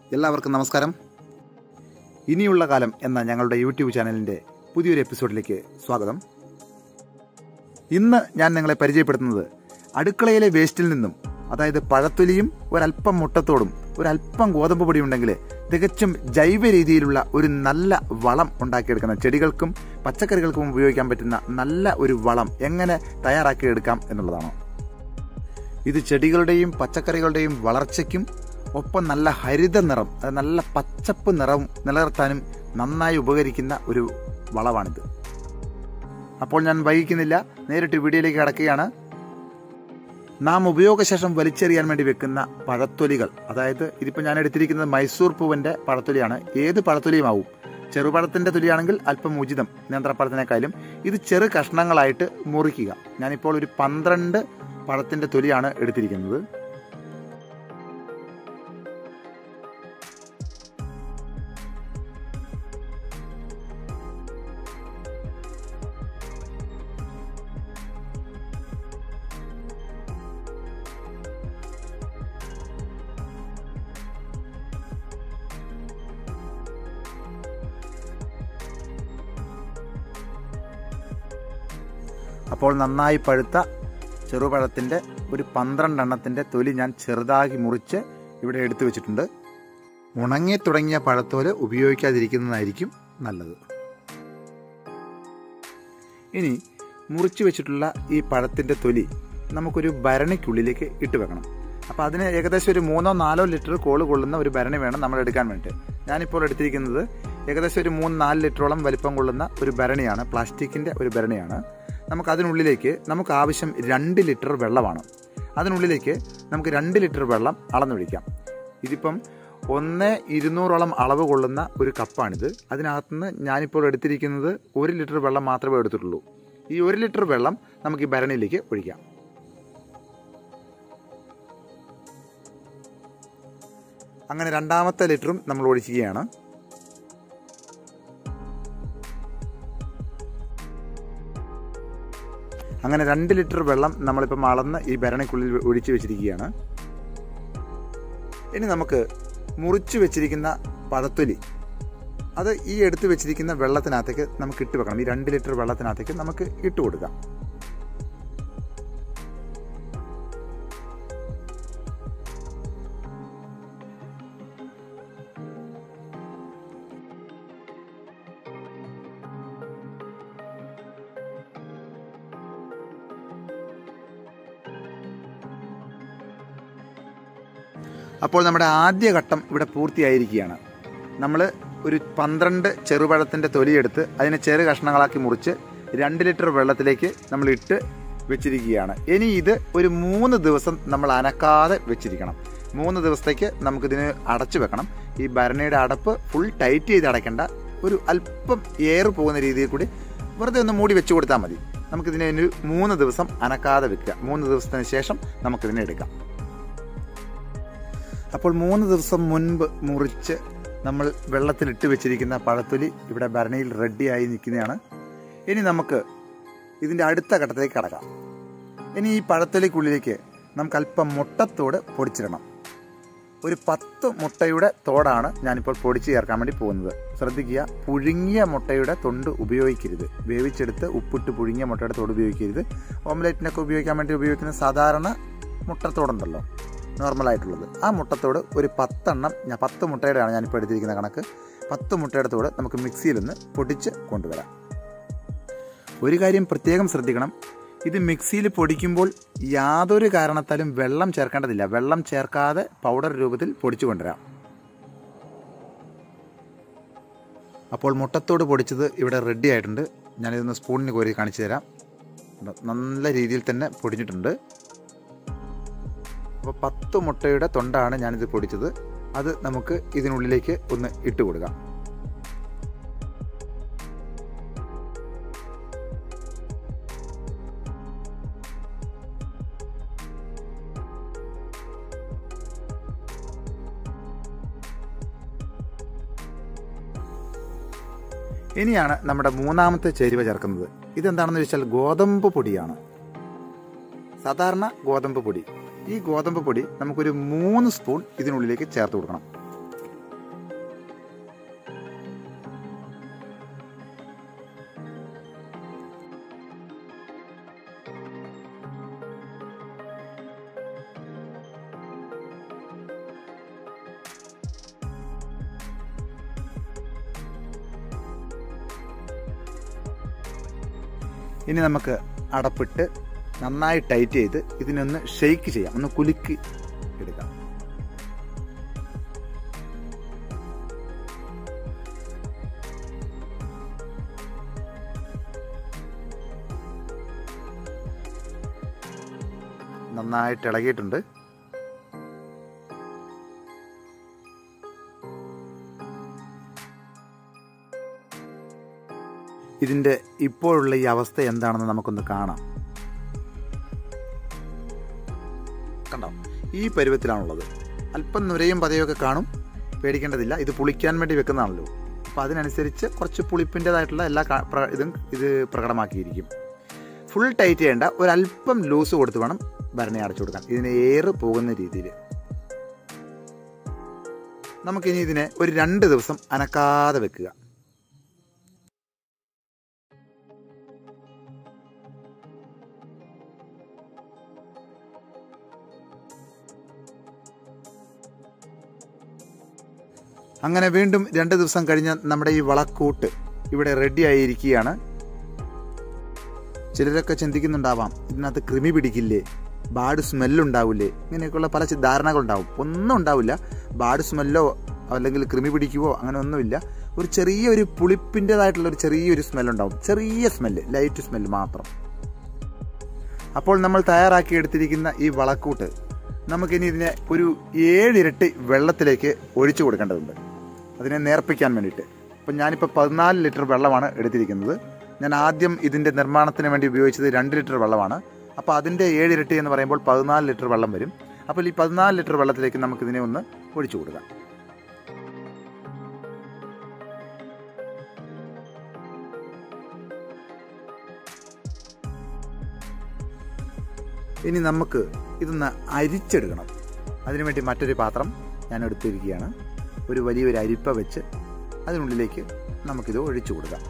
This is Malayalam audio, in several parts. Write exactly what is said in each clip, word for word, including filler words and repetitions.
എല്ലാവർക്കും നമസ്കാരം. ഇനിയുള്ള കാലം എന്ന ഞങ്ങളുടെ യൂട്യൂബ് ചാനലിൻ്റെ പുതിയൊരു എപ്പിസോഡിലേക്ക് സ്വാഗതം. ഇന്ന് ഞാൻ നിങ്ങളെ പരിചയപ്പെടുത്തുന്നത് അടുക്കളയിലെ വേസ്റ്റിൽ നിന്നും, അതായത് പഴത്തൊലിയും ഒരല്പം മുട്ടത്തോടും ഒരല്പം ഗോതമ്പ് പൊടി ഉണ്ടെങ്കിൽ തികച്ചും ജൈവ രീതിയിലുള്ള ഒരു നല്ല വളം ഉണ്ടാക്കിയെടുക്കുന്ന, ചെടികൾക്കും പച്ചക്കറികൾക്കും ഉപയോഗിക്കാൻ പറ്റുന്ന നല്ല ഒരു വളം എങ്ങനെ തയ്യാറാക്കിയെടുക്കാം എന്നുള്ളതാണ്. ഇത് ചെടികളുടെയും പച്ചക്കറികളുടെയും വളർച്ചയ്ക്കും ഒപ്പം നല്ല ഹരിത നിറം, നല്ല പച്ചപ്പ് നിറം നിലനിർത്താനും നന്നായി ഉപകരിക്കുന്ന ഒരു വളമാണിത്. അപ്പോൾ ഞാൻ വൈകിക്കുന്നില്ല, നേരിട്ട് വീഡിയോയിലേക്ക് കടക്കുകയാണ്. നാം ഉപയോഗശേഷം വലിച്ചെറിയാൻ വേണ്ടി വെക്കുന്ന പഴത്തൊലികൾ, അതായത് ഇതിപ്പോൾ ഞാൻ എടുത്തിരിക്കുന്നത് മൈസൂർ പൂവിൻ്റെ പഴത്തൊലിയാണ്. ഏത് പഴത്തൊലിയുമാവും. ചെറുപഴത്തിൻ്റെ തൊലിയാണെങ്കിൽ അല്പം ഉചിതം, നേന്ത്രപ്പഴത്തിനേക്കാളും. ഇത് ചെറു കഷ്ണങ്ങളായിട്ട് മുറിക്കുക. ഞാനിപ്പോൾ ഒരു പന്ത്രണ്ട് പഴത്തിൻ്റെ തൊലിയാണ് എടുത്തിരിക്കുന്നത്. അപ്പോൾ നന്നായി പഴുത്ത ചെറുപഴത്തിൻ്റെ ഒരു പന്ത്രണ്ടെണ്ണത്തിൻ്റെ തൊലി ഞാൻ ചെറുതാക്കി മുറിച്ച് ഇവിടെ എടുത്തു വെച്ചിട്ടുണ്ട്. ഉണങ്ങി തുടങ്ങിയ പഴത്തോല് ഉപയോഗിക്കാതിരിക്കുന്നതായിരിക്കും നല്ലത്. ഇനി മുറിച്ച് വെച്ചിട്ടുള്ള ഈ പഴത്തിൻ്റെ തൊലി നമുക്കൊരു ഭരണിക്കുള്ളിലേക്ക് ഇട്ട് വെക്കണം. അപ്പോൾ അതിന് ഏകദേശം ഒരു മൂന്നോ നാലോ ലിറ്റർ കോള് കൊള്ളുന്ന ഒരു ഭരണി വേണം നമ്മൾ എടുക്കാൻ വേണ്ടി. ഞാനിപ്പോൾ എടുത്തിരിക്കുന്നത് ഏകദേശം ഒരു മൂന്ന് നാല് ലിറ്ററോളം വലിപ്പം കൊള്ളുന്ന ഒരു ഭരണിയാണ്, പ്ലാസ്റ്റിക്കിൻ്റെ ഒരു ഭരണിയാണ്. നമുക്ക് അതിനുള്ളിലേക്ക് നമുക്ക് ആവശ്യം രണ്ട് ലിറ്റർ വെള്ളമാണ്. അതിനുള്ളിലേക്ക് നമുക്ക് രണ്ട് ലിറ്റർ വെള്ളം അളന്നൊഴിക്കാം. ഇതിപ്പം ഒന്ന് ഇരുന്നൂറോളം അളവ് കൊള്ളുന്ന ഒരു കപ്പാണിത്. അതിനകത്തുനിന്ന് ഞാനിപ്പോൾ എടുത്തിരിക്കുന്നത് ഒരു ലിറ്റർ വെള്ളം മാത്രമേ എടുത്തിട്ടുള്ളൂ. ഈ ഒരു ലിറ്റർ വെള്ളം നമുക്ക് ഈ ഭരണിയിലേക്ക് ഒഴിക്കാം. അങ്ങനെ രണ്ടാമത്തെ ലിറ്ററും നമ്മൾ ഒഴിക്കുകയാണ്. അങ്ങനെ രണ്ട് ലിറ്റർ വെള്ളം നമ്മളിപ്പം അളന്ന് ഈ ഭരണിക്കുള്ളിൽ ഒഴിച്ചു വെച്ചിരിക്കുകയാണ്. ഇനി നമുക്ക് മുറിച്ചു വെച്ചിരിക്കുന്ന പഴത്തൊലി അത് ഈ എടുത്ത് വെച്ചിരിക്കുന്ന വെള്ളത്തിനകത്തേക്ക് നമുക്ക് ഇട്ട് വെക്കണം. ഈ രണ്ട് ലിറ്റർ വെള്ളത്തിനകത്തേക്ക് നമുക്ക് ഇട്ട് കൊടുക്കാം. അപ്പോൾ നമ്മുടെ ആദ്യ ഘട്ടം ഇവിടെ പൂർത്തിയായിരിക്കുകയാണ്. നമ്മൾ ഒരു പന്ത്രണ്ട് ചെറുപഴത്തിൻ്റെ തൊലിയെടുത്ത് അതിനെ ചെറു കഷ്ണങ്ങളാക്കി മുറിച്ച് രണ്ട് ലിറ്റർ വെള്ളത്തിലേക്ക് നമ്മൾ ഇട്ട് വെച്ചിരിക്കുകയാണ്. ഇനി ഇത് ഒരു മൂന്ന് ദിവസം നമ്മൾ അനക്കാതെ വെച്ചിരിക്കണം. മൂന്ന് ദിവസത്തേക്ക് നമുക്കിതിന് അടച്ചു വെക്കണം. ഈ ഭരണിയുടെ അടപ്പ് ഫുൾ ടൈറ്റ് ചെയ്ത് അടയ്ക്കേണ്ട, ഒരു അല്പം എയർ പോകുന്ന രീതിയിൽ കൂടി വെറുതെ ഒന്ന് മൂടി വെച്ച് കൊടുത്താൽ മതി. നമുക്കിതിനെ ഒരു മൂന്ന് ദിവസം അനക്കാതെ വെക്കുക. മൂന്ന് ദിവസത്തിന് ശേഷം നമുക്കിതിനെ എടുക്കാം. അപ്പോൾ മൂന്ന് ദിവസം മുൻപ് മുറിച്ച് നമ്മൾ വെള്ളത്തിലിട്ട് വെച്ചിരിക്കുന്ന പഴത്തൊലി ഇവിടെ ഭരണിയിൽ റെഡിയായി നിൽക്കുന്നതാണ്. ഇനി നമുക്ക് ഇതിൻ്റെ അടുത്ത ഘട്ടത്തിലേക്ക് കടക്കാം. ഇനി ഈ പഴത്തൊലിക്കുള്ളിലേക്ക് നമുക്ക് അല്പം മുട്ടത്തോട് പൊടിച്ചിടണം. ഒരു പത്ത് മുട്ടയുടെ തോടാണ് ഞാനിപ്പോൾ പൊടിച്ച് ചേർക്കാൻ വേണ്ടി പോകുന്നത്. ശ്രദ്ധിക്കുക, പുഴുങ്ങിയ മുട്ടയുടെ തൊണ്ട് ഉപയോഗിക്കരുത്. വേവിച്ചെടുത്ത് ഉപ്പിട്ട് പുഴുങ്ങിയ മുട്ടയുടെ തോട് ഉപയോഗിക്കരുത്. ഓംലെറ്റിനൊക്കെ ഉപയോഗിക്കാൻ വേണ്ടി ഉപയോഗിക്കുന്ന സാധാരണ മുട്ടത്തോടുണ്ടല്ലോ, നോർമലായിട്ടുള്ളത്, ആ മുട്ടത്തോട് ഒരു പത്തെണ്ണം, ഞാൻ പത്ത് മുട്ടയുടെയാണ് ഞാനിപ്പോൾ എടുത്തിരിക്കുന്ന കണക്ക്. പത്ത് മുട്ടയുടെ തോട് നമുക്ക് മിക്സിയിലൊന്ന് പൊടിച്ച് കൊണ്ടുവരാം. ഒരു കാര്യം പ്രത്യേകം ശ്രദ്ധിക്കണം, ഇത് മിക്സിയിൽ പൊടിക്കുമ്പോൾ യാതൊരു കാരണത്താലും വെള്ളം ചേർക്കേണ്ടതില്ല. വെള്ളം ചേർക്കാതെ പൗഡർ രൂപത്തിൽ പൊടിച്ചു കൊണ്ടുവരാം. അപ്പോൾ മുട്ടത്തോട് പൊടിച്ചത് ഇവിടെ റെഡി ആയിട്ടുണ്ട്. ഞാനിതൊന്ന് സ്പൂണിന് കോരി കാണിച്ചു തരാം. നല്ല രീതിയിൽ തന്നെ പൊടിഞ്ഞിട്ടുണ്ട്. അപ്പോൾ പത്ത് മുട്ടയുടെ തൊണ്ടാണ് ഞാനിത് പൊടിച്ചത്. അത് നമുക്ക് ഇതിനുള്ളിലേക്ക് ഒന്ന് ഇട്ട് കൊടുക്കാം. ഇനിയാണ് നമ്മുടെ മൂന്നാമത്തെ ചേരുവ ചേർക്കുന്നത്. ഇതെന്താണെന്ന് ചോദിച്ചാൽ ഗോതമ്പ് പൊടിയാണ്. സാധാരണ ഗോതമ്പ് പൊടി. ഈ ഗോതമ്പ് പൊടി നമുക്കൊരു മൂന്ന് സ്പൂൺ ഇതിനുള്ളിലേക്ക് ചേർത്ത് കൊടുക്കണം. ഇനി നമുക്ക് അടപ്പിട്ട് നന്നായി ടൈറ്റ് ചെയ്ത് ഇതിനൊന്ന് ഷെയ്ക്ക് ചെയ്യാം, ഒന്ന് കുലുക്കി എടുക്കാം. നന്നായിട്ട് ഇളകിയിട്ടുണ്ട്. ഇതിൻ്റെ ഇപ്പോഴുള്ള ഈ അവസ്ഥ എന്താണെന്ന് നമുക്കൊന്ന് കാണാം. കണ്ടോ, ഈ പരുവത്തിലാണുള്ളത്. അല്പം നുരയും പതയൊക്കെ കാണും, പേടിക്കേണ്ടതില്ല. ഇത് പുളിക്കാൻ വേണ്ടി വെക്കുന്നതാണല്ലോ, അപ്പോൾ അതിനനുസരിച്ച് കുറച്ച് പുളിപ്പിൻ്റെതായിട്ടുള്ള എല്ലാ ഇതും ഇത് പ്രകടമാക്കിയിരിക്കും. ഫുൾ ടൈറ്റ് ചെയ്യേണ്ട, ഒരല്പം ലൂസ് കൊടുത്ത് വേണം ഭരണി അടച്ചു കൊടുക്കാൻ, ഇതിന് ഏറ് പോകുന്ന രീതിയിൽ. നമുക്കിനി ഇതിനെ ഒരു രണ്ട് ദിവസം അനക്കാതെ വെക്കുക. അങ്ങനെ വീണ്ടും രണ്ട് ദിവസം കഴിഞ്ഞ് നമ്മുടെ ഈ വളക്കൂട്ട് ഇവിടെ റെഡി ആയിരിക്കുകയാണ്. ചിലരൊക്കെ ചിന്തിക്കുന്നുണ്ടാവാം, ഇതിനകത്ത് കൃമി പിടിക്കില്ലേ, ബാഡ് സ്മെല്ലുണ്ടാവില്ലേ, ഇങ്ങനെയൊക്കെയുള്ള പല ധാരണകളുണ്ടാവും. ഒന്നും ഉണ്ടാവില്ല. ബാഡ് സ്മെല്ലോ അല്ലെങ്കിൽ കൃമി പിടിക്കുവോ അങ്ങനെ ഒന്നുമില്ല. ഒരു ചെറിയൊരു പുളിപ്പിൻ്റെതായിട്ടുള്ള ഒരു ചെറിയൊരു സ്മെല്ലുണ്ടാവും, ചെറിയ സ്മെല്ല്, ലൈറ്റ് സ്മെല്ല് മാത്രം. അപ്പോൾ നമ്മൾ തയ്യാറാക്കി എടുത്തിരിക്കുന്ന ഈ വളക്കൂട്ട് നമുക്കിനി ഇതിനെ ഒരു ഏഴിരട്ടി വെള്ളത്തിലേക്ക് ഒഴിച്ചു കൊടുക്കേണ്ടതുണ്ട്, അതിനെ നേർപ്പിക്കാൻ വേണ്ടിയിട്ട്. അപ്പം ഞാനിപ്പോൾ പതിനാല് ലിറ്റർ വെള്ളമാണ് എടുത്തിരിക്കുന്നത്. ഞാൻ ആദ്യം ഇതിൻ്റെ നിർമ്മാണത്തിന് വേണ്ടി ഉപയോഗിച്ചത് രണ്ട് ലിറ്റർ വെള്ളമാണ്. അപ്പോൾ അതിൻ്റെ ഏഴിരട്ടി എന്ന് പറയുമ്പോൾ പതിനാല് ലിറ്റർ വെള്ളം വരും. അപ്പോൾ ഈ പതിനാല് ലിറ്റർ വെള്ളത്തിലേക്ക് നമുക്കിതിനെ ഒന്ന് ഒഴിച്ചു കൊടുക്കാം. ഇനി നമുക്ക് ഇതൊന്ന് അരിച്ചെടുക്കണം. അതിനുവേണ്ടി മറ്റൊരു പാത്രം ഞാൻ എടുത്തിരിക്കുകയാണ്. ഒരു വലിയൊരു അരിപ്പ വെച്ച് അതിനുള്ളിലേക്ക് നമുക്കിത് ഒഴിച്ചു കൊടുക്കാം.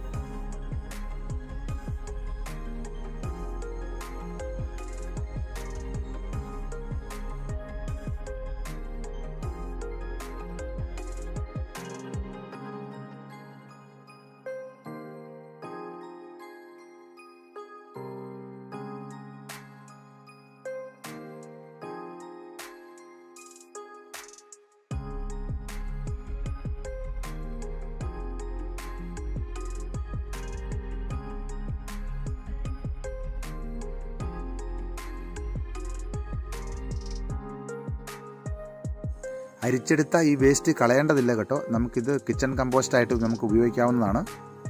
അരിച്ചെടുത്ത ഈ വേസ്റ്റ് കളയേണ്ടതില്ല കേട്ടോ, നമുക്കിത് കിച്ചൺ കമ്പോസ്റ്റായിട്ട് നമുക്ക് ഉപയോഗിക്കാവുന്നതാണ്.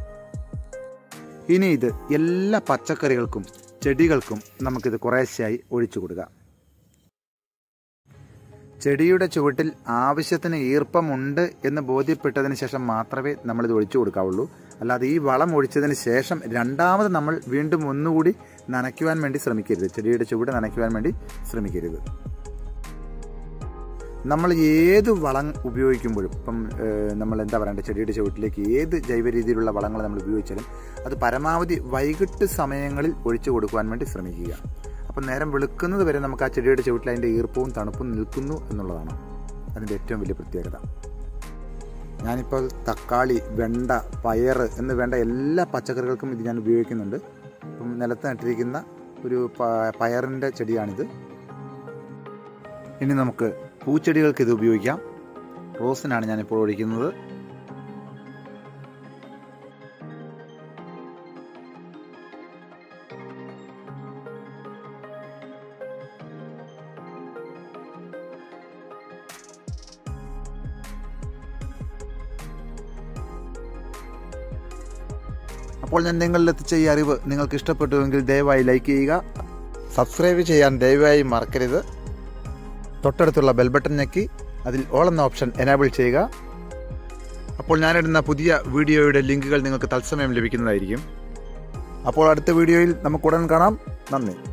ഇനി ഇത് എല്ലാ പച്ചക്കറികൾക്കും ചെടികൾക്കും നമുക്കിത് കുറേശ്ശെയായി ഒഴിച്ചു കൊടുക്കുക. ചെടിയുടെ ചുവട്ടിൽ ആവശ്യത്തിന് ഈർപ്പമുണ്ട് എന്ന് ബോധ്യപ്പെട്ടതിന് ശേഷം മാത്രമേ നമ്മളിത് ഒഴിച്ചു കൊടുക്കാവുള്ളൂ. അല്ലാതെ ഈ വളം ഒഴിച്ചതിന് ശേഷം രണ്ടാമത് നമ്മൾ വീണ്ടും ഒന്നുകൂടി നനയ്ക്കുവാൻ വേണ്ടി ശ്രമിക്കരുത്, ചെടിയുടെ ചുവട് നനയ്ക്കുവാൻ വേണ്ടി ശ്രമിക്കരുത്. നമ്മൾ ഏത് വളം ഉപയോഗിക്കുമ്പോഴും, ഇപ്പം നമ്മൾ എന്താ പറയേണ്ടത്, ചെടിയുടെ ചുവട്ടിലേക്ക് ഏത് ജൈവ രീതിയിലുള്ള വളങ്ങൾ നമ്മൾ ഉപയോഗിച്ചാലും അത് പരമാവധി വൈകിട്ട് സമയങ്ങളിൽ ഒഴിച്ചു കൊടുക്കുവാൻ വേണ്ടി ശ്രമിക്കുക. അപ്പം നേരം വെളുക്കുന്നത് വരെ നമുക്ക് ആ ചെടിയുടെ ചുവട്ടിൽ അതിൻ്റെ ഈർപ്പവും തണുപ്പും നിൽക്കുന്നു എന്നുള്ളതാണ് അതിൻ്റെ ഏറ്റവും വലിയ പ്രത്യേകത. ഞാനിപ്പോൾ തക്കാളി, വെണ്ട, പയർ എന്ന് വേണ്ട എല്ലാ പച്ചക്കറികൾക്കും ഇത് ഞാൻ ഉപയോഗിക്കുന്നുണ്ട്. ഇപ്പം നിലത്ത് നട്ടിരിക്കുന്ന ഒരു പയറിൻ്റെ ചെടിയാണിത്. ഇനി നമുക്ക് പൂച്ചെടികൾക്ക് ഇത് ഉപയോഗിക്കാം. റോസിനാണ് ഞാനിപ്പോൾ ഒഴിക്കുന്നത്. അപ്പോൾ ഞാൻ നിങ്ങളിൽ എത്തിച്ച ഈ അറിവ് നിങ്ങൾക്ക് ഇഷ്ടപ്പെട്ടുവെങ്കിൽ ദയവായി ലൈക്ക് ചെയ്യുക, സബ്സ്ക്രൈബ് ചെയ്യാൻ ദയവായി മറക്കരുത്. തൊട്ടടുത്തുള്ള ബെൽ ബട്ടൺ ഞെക്കി അതിൽ ഓൾ എന്ന ഓപ്ഷൻ എനേബിൾ ചെയ്യുക. അപ്പോൾ ഞാനിടുന്ന പുതിയ വീഡിയോയുടെ ലിങ്കുകൾ നിങ്ങൾക്ക് തത്സമയം ലഭിക്കുന്നതായിരിക്കും. അപ്പോൾ അടുത്ത വീഡിയോയിൽ നമുക്ക് ഉടൻ കാണാം. നന്ദി.